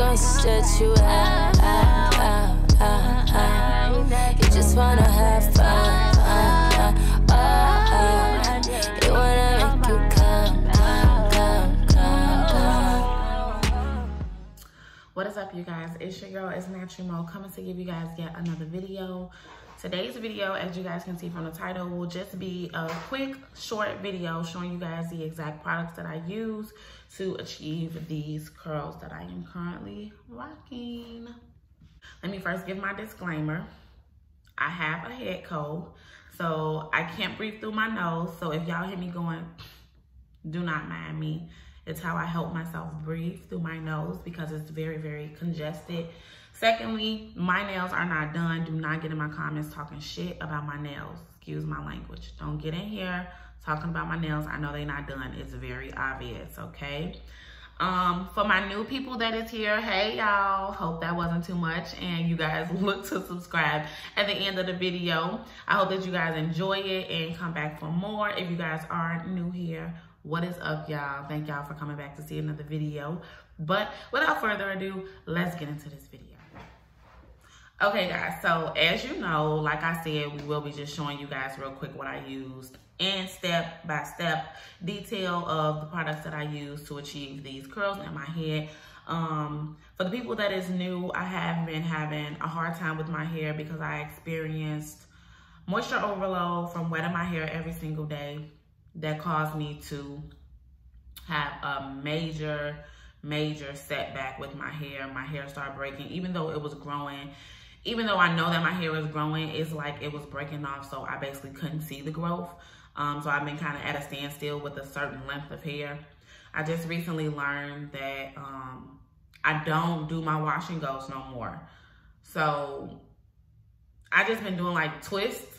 gon' stretch you out, out, out, out, out. You just wanna have fun, you wanna make you come, come, come, come, come. What is up, you guys? It's your girl, it's Natural Mo, coming to give you guys yet another video. Today's video, as you guys can see from the title, will just be a quick, short video showing you guys the exact products that I use to achieve these curls that I am currently rocking. Let me first give my disclaimer. I have a head cold, so I can't breathe through my nose. So if y'all hear me going, do not mind me. It's how I help myself breathe through my nose because it's very, very congested. Secondly, my nails are not done. Do not get in my comments talking shit about my nails. Excuse my language. Don't get in here talking about my nails. I know they're not done. It's very obvious, okay? For my new people that is here, hey y'all, hope that wasn't too much and you guys look to subscribe at the end of the video. I hope that you guys enjoy it and come back for more. If you guys are new here, what is up, y'all? Thank y'all for coming back to see another video. But without further ado, let's get into this video. Okay guys, so as you know, like I said, we will be just showing you guys real quick what I used and step-by-step detail of the products that I use to achieve these curls in my head. For the people that is new, I have been having a hard time with my hair because I experienced moisture overload from wetting my hair every single day. That caused me to have a major setback with my hair. My hair started breaking, even though it was growing. Even though I know that my hair was growing, it's like it was breaking off, so I basically couldn't see the growth. So I've been kind of at a standstill with a certain length of hair. I just recently learned that I don't do my wash and goes no more. So I just been doing like twists,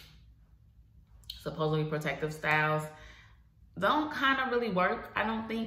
supposedly protective styles. Don't kind of really work, I don't think.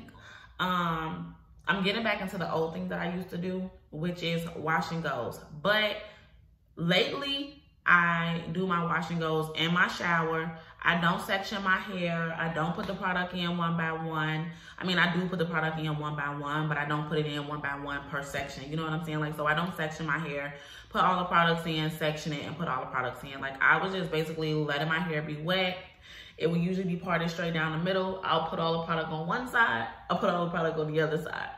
I'm getting back into the old thing that I used to do, which is wash and goes. But lately, I do my wash and goes in my shower. I don't section my hair. I don't put the product in one by one. I mean, I do put the product in one by one, but I don't put it in one by one per section. You know what I'm saying? Like, so I don't section my hair, put all the products in, section it, and put all the products in. Like, I was just basically letting my hair be wet. It will usually be parted straight down the middle. I'll put all the product on one side. I'll put all the product on the other side.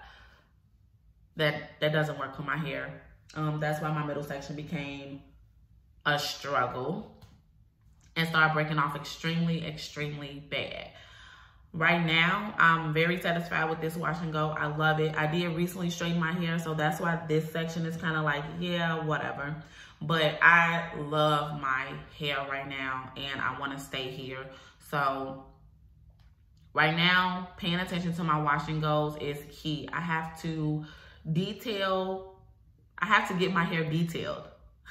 That doesn't work for my hair. That's why my middle section became a struggle and started breaking off extremely bad. Right now, I'm very satisfied with this wash and go. I love it. I did recently straighten my hair, so that's why this section is kind of like, yeah, whatever. But I love my hair right now and I want to stay here. So right now, paying attention to my wash and goes is key. I have to get my hair detailed.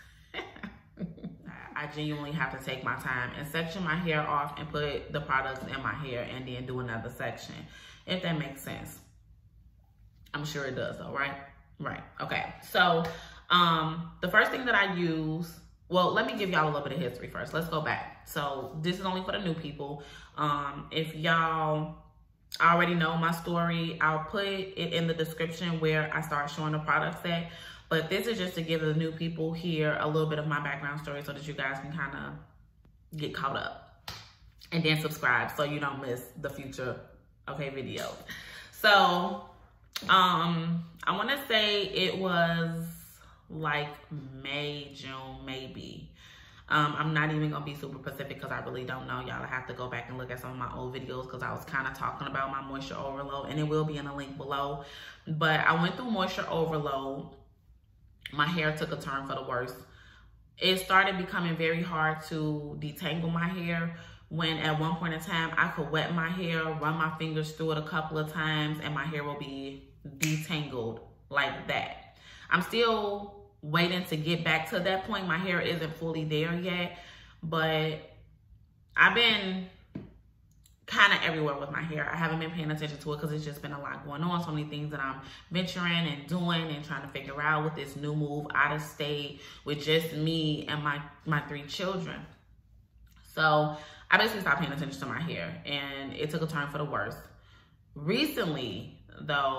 I genuinely have to take my time and section my hair off and put the products in my hair and then do another section, if that makes sense. I'm sure it does though, right? Right, okay. So the first thing that I use, well, let me give y'all a little bit of history first. Let's go back. So this is only for the new people. If y'all already know my story, I'll put it in the description where I start showing the products at. But this is just to give the new people here a little bit of my background story so that you guys can kind of get caught up. And then subscribe so you don't miss the future, okay, videos. So, I want to say it was like May, June, maybe. I'm not even gonna be super specific because I really don't know, y'all. I have to go back and look at some of my old videos because I was kind of talking about my moisture overload, and it will be in a link below. But I went through moisture overload. My hair took a turn for the worse. It started becoming very hard to detangle my hair when at one point in time I could wet my hair, run my fingers through it a couple of times, and my hair will be detangled like that. I'm still waiting to get back to that point. My hair isn't fully there yet, but I've been kind of everywhere with my hair. I haven't been paying attention to it because it's just been a lot going on. So many things that I'm venturing and doing and trying to figure out with this new move out of state with just me and my 3 children. So I basically stopped paying attention to my hair and it took a turn for the worse. Recently, though,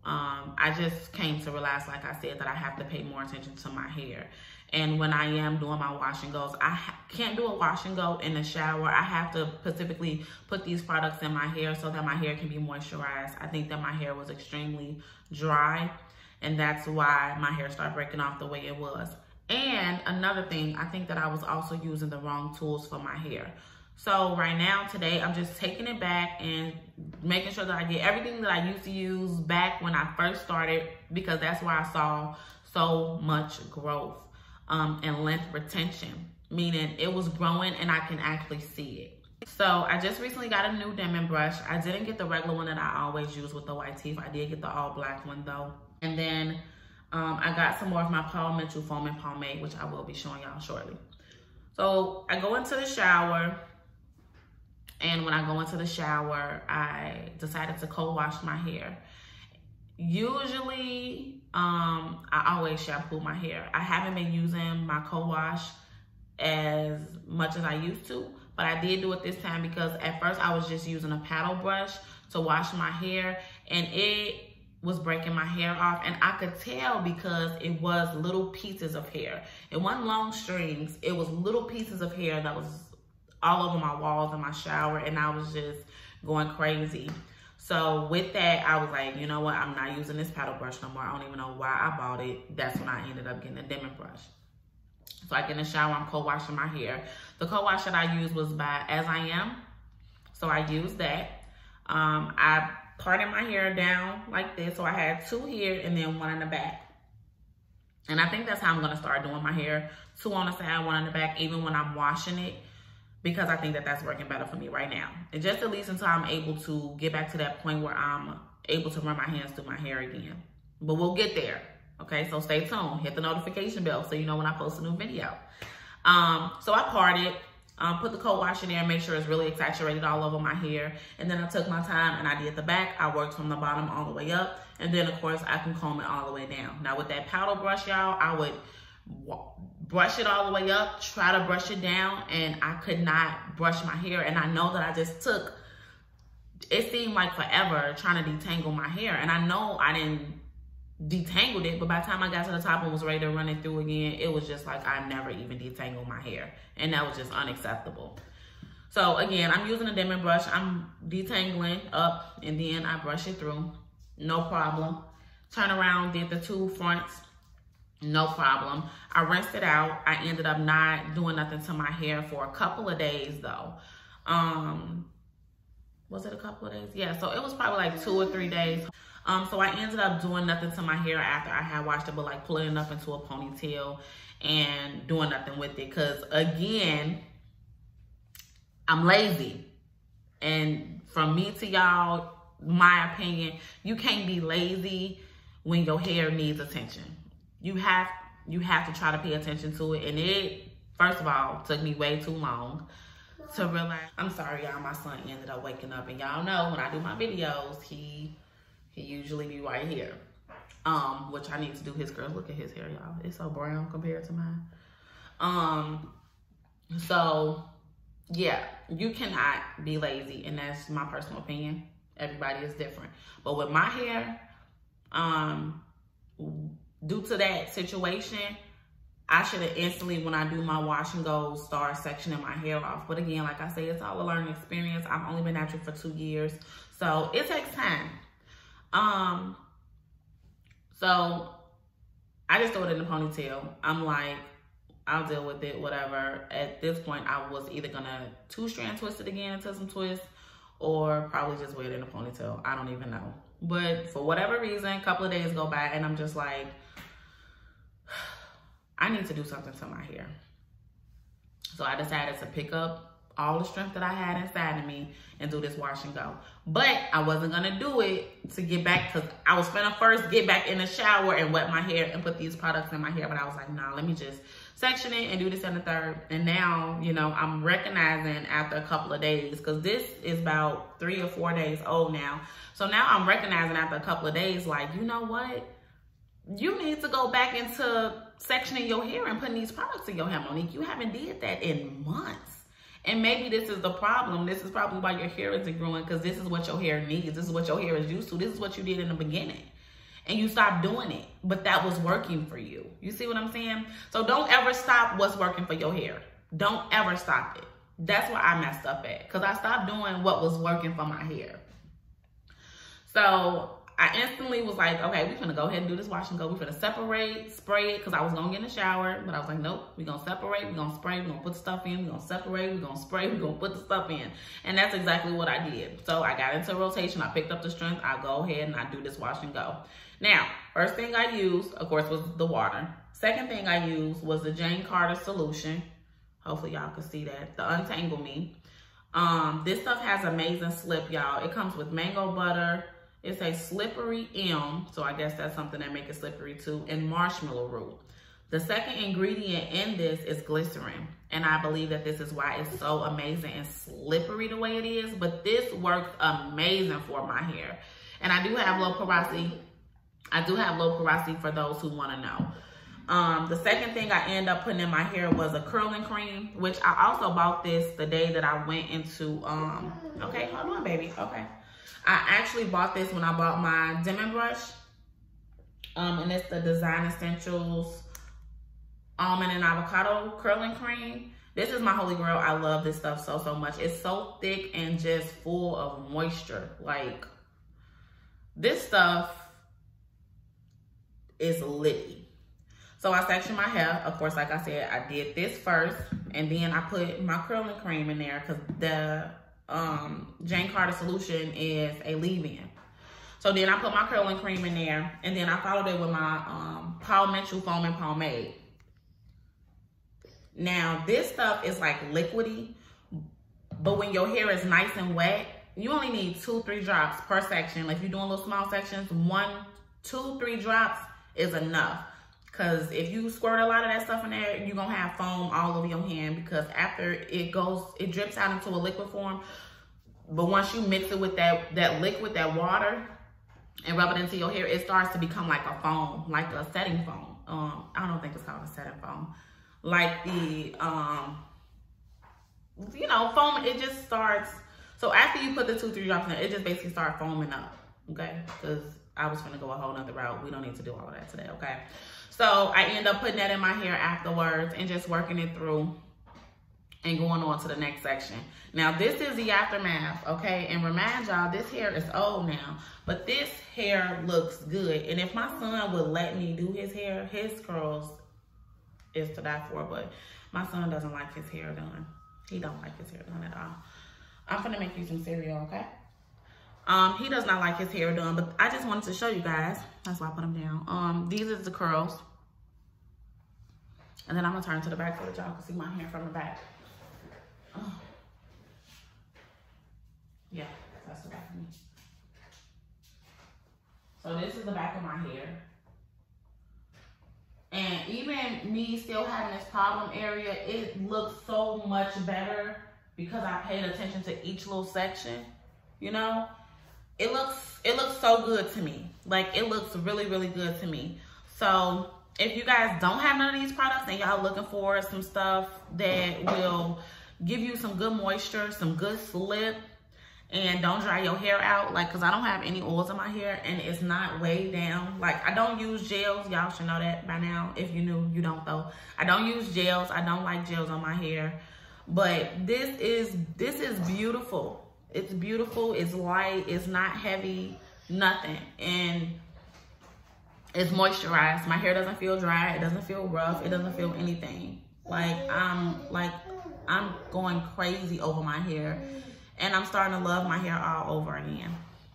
I just came to realize, like I said, that I have to pay more attention to my hair. And when I am doing my wash and goes, I can't do a wash and go in the shower. I have to specifically put these products in my hair so that my hair can be moisturized. I think that my hair was extremely dry, and that's why my hair started breaking off the way it was. And another thing, I think that I was also using the wrong tools for my hair. So right now, today, I'm just taking it back and making sure that I get everything that I used to use back when I first started, because that's where I saw so much growth and length retention, meaning it was growing and I can actually see it. So I just recently got a new Denman brush. I didn't get the regular one that I always use with the white teeth. I did get the all black one though. And then I got some more of my Paul Mitchell foaming pomade, which I will be showing y'all shortly. So I go into the shower, and when I go into the shower, I decided to co-wash my hair. Usually, I always shampoo my hair. I haven't been using my co-wash as much as I used to, but I did do it this time because at first I was just using a paddle brush to wash my hair, and it was breaking my hair off, and I could tell because it was little pieces of hair. It wasn't long strings, it was little pieces of hair that was all over my walls in my shower, and I was just going crazy. So with that, I was like, you know what, I'm not using this paddle brush no more. I don't even know why I bought it. That's when I ended up getting a Denman brush. So I get in the shower, I'm co-washing my hair. The co-wash that I used was by As I Am. So I used that. I parted my hair down like this. So I had 2 here and then 1 in the back. And I think that's how I'm gonna start doing my hair. 2 on the side, 1 in the back, even when I'm washing it, because I think that that's working better for me right now. And just at least until I'm able to get back to that point where I'm able to run my hands through my hair again. But we'll get there, okay? So stay tuned, hit the notification bell so you know when I post a new video. So I parted, put the co-wash in there, make sure it's really saturated all over my hair. And then I took my time and I did the back. I worked from the bottom all the way up. And then of course I can comb it all the way down. Now with that paddle brush, y'all, I would brush it all the way up, try to brush it down, and I could not brush my hair. And I know that I just took, it seemed like forever trying to detangle my hair. And I know I didn't detangled it, but by the time I got to the top and was ready to run it through again, it was just like I never even detangled my hair. And that was just unacceptable. So again, I'm using a Denman brush. I'm detangling up and then I brush it through. No problem. Turn around, did the 2 fronts. No problem. I rinsed it out. I ended up not doing nothing to my hair for a couple of days though. Was it a couple of days? Yeah, so it was probably like 2 or 3 days. So I ended up doing nothing to my hair after I had washed it, but like pulling it up into a ponytail and doing nothing with it. Cause again, I'm lazy. And from me to y'all, my opinion, you can't be lazy when your hair needs attention. You have to try to pay attention to it. And it, first of all, took me way too long to realize. I'm sorry, y'all, my son ended up waking up. And y'all know when I do my videos, he usually be right here. Which I need to do his girl. Look at his hair, y'all. It's so brown compared to mine. So yeah, you cannot be lazy, and that's my personal opinion. Everybody is different. But with my hair, due to that situation, I should have instantly, when I do my wash and go, start sectioning my hair off. But again, like I say, it's all a learning experience. I've only been natural for 2 years, so it takes time. So I just throw it in the ponytail. I'm like, I'll deal with it, whatever. At this point, I was either gonna 2-strand twist it again into some twists, or probably just wear it in a ponytail. I don't even know. But for whatever reason, a couple of days go by and I'm just like, I need to do something to my hair. So I decided to pick up all the strength that I had inside of me and do this wash and go. But I wasn't gonna do it to get back, because I was finna first get back in the shower and wet my hair and put these products in my hair. But I was like, nah, let me just section it and do this and the third. And now, you know, I'm recognizing after a couple of days, because this is about 3 or 4 days old now. So now I'm recognizing after a couple of days, like, you know what? You need to go back into sectioning your hair and putting these products in your hair, Monique. You haven't did that in months. And maybe this is the problem. This is probably why your hair isn't growing, because this is what your hair needs. This is what your hair is used to. This is what you did in the beginning. and you stop doing it, but that was working for you. You see what I'm saying? So don't ever stop what's working for your hair. Don't ever stop it. That's where I messed up at, because I stopped doing what was working for my hair. So I instantly was like, okay, we're gonna go ahead and do this wash and go. We're gonna separate, spray it, because I was gonna get in the shower, but I was like, nope, we're gonna separate, we're gonna spray, we're gonna put the stuff in, we're gonna separate, we're gonna spray, we're gonna put the stuff in. And that's exactly what I did. So I got into rotation, I picked up the strength, I go ahead and I do this wash and go. Now, first thing I used, of course, was the water. Second thing I used was the Jane Carter solution. Hopefully y'all can see that, the Untangle Me. This stuff has amazing slip, y'all. It comes with mango butter. It's a slippery M, so I guess that's something that makes it slippery too, and marshmallow root. The second ingredient in this is glycerin, and I believe that this is why it's so amazing and slippery the way it is, but this works amazing for my hair. And I do have low porosity. I do have low porosity for those who want to know. The second thing I ended up putting in my hair was a curling cream, which I also bought this the day that I went into, okay, hold on, baby, okay. I actually bought this when I bought my Denman brush, and it's the Design Essentials Almond and Avocado Curling Cream. This is my holy grail. I love this stuff so, so much. It's so thick and just full of moisture. Like, this stuff is litty. So I sectioned my hair. Of course, like I said, I did this first, and then I put my curling cream in there because the Jane Carter solution is a leave-in. So then I put my curling cream in there, and then I followed it with my Paul Mitchell Foaming Pomade. Now, this stuff is like liquidy, but when your hair is nice and wet, you only need 2-3 drops per section. Like if you're doing little small sections, 1, 2, 3 drops is enough. Because if you squirt a lot of that stuff in there, you're going to have foam all over your hand, because after it drips out into a liquid form. But once you mix it with that liquid, that water, and rub it into your hair, it starts to become like a foam, like a setting foam. I don't think it's called a setting foam. Like the, you know, foam, it just starts. So after you put the 2-3 drops in, it just basically starts foaming up, okay? Because I was going to go a whole nother route. We don't need to do all of that today, okay? So I end up putting that in my hair afterwards and just working it through and going on to the next section. Now, this is the aftermath, okay? And remind y'all, this hair is old now, but this hair looks good. And if my son would let me do his hair, his curls is to die for, but my son doesn't like his hair done. He don't like his hair done at all. I'm gonna make you some cereal, okay? He does not like his hair done, but I just wanted to show you guys. That's why I put him down. These are the curls. And then I'm gonna turn to the back so that y'all can see my hair from the back. Oh. Yeah, that's the back of me. So this is the back of my hair. And even me still having this problem area, it looks so much better because I paid attention to each little section, you know? It looks so good to me. Like, it looks really, really good to me. So if you guys don't have none of these products and y'all looking for some stuff that will give you some good moisture, some good slip, and don't dry your hair out, like, because I don't have any oils in my hair and it's not weighed down. Like, I don't use gels. Y'all should know that by now. If you knew, you don't though. I don't use gels. I don't like gels on my hair. But this is beautiful. It's beautiful. It's light. It's not heavy. Nothing. And it's moisturized. My hair doesn't feel dry. It doesn't feel rough. It doesn't feel anything. I'm going crazy over my hair. And I'm starting to love my hair all over again.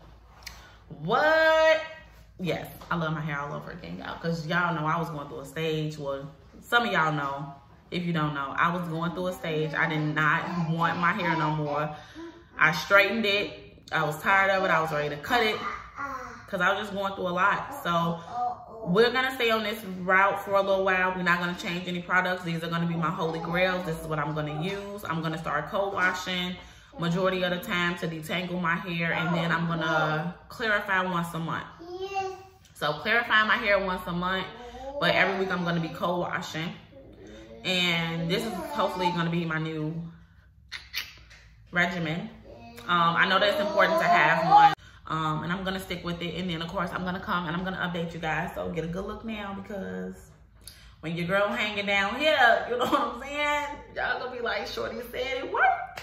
What? Yes, I love my hair all over again, y'all. Because y'all know I was going through a stage. Well, some of y'all know. If you don't know, I was going through a stage. I did not want my hair no more. I straightened it. I was tired of it. I was ready to cut it. Because I was just going through a lot. So we're going to stay on this route for a little while. We're not going to change any products. These are going to be my holy grails. This is what I'm going to use. I'm going to start co-washing majority of the time to detangle my hair, and then I'm gonna clarify once a month. So clarifying my hair once a month, but every week I'm gonna be co-washing. And this is hopefully gonna be my new regimen. I know that it's important to have one. And I'm gonna stick with it. And then of course I'm gonna come and I'm gonna update you guys. So get a good look now, because when your girl hanging down here, you know what I'm saying? Y'all gonna be like, shorty said it worked.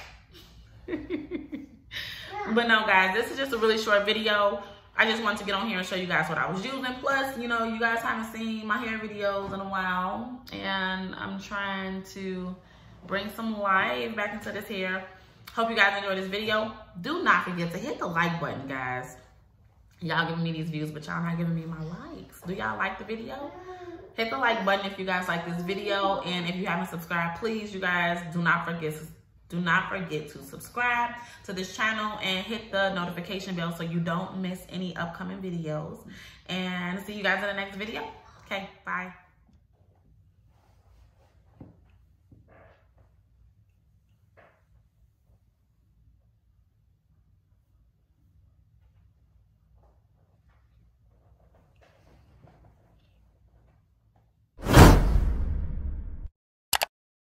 But no guys, this is just a really short video. I just wanted to get on here and show you guys what I was using. Plus, you know, you guys haven't seen my hair videos in a while, and I'm trying to bring some life back into this hair. Hope you guys enjoyed this video. Do not forget to hit the like button, guys. Y'all giving me these views, but y'all not giving me my likes. Do y'all like the video? Hit the like button if you guys like this video, and if you haven't subscribed, please, you guys, do not forget to subscribe to this channel and hit the notification bell so you don't miss any upcoming videos. And see you guys in the next video. Okay, bye.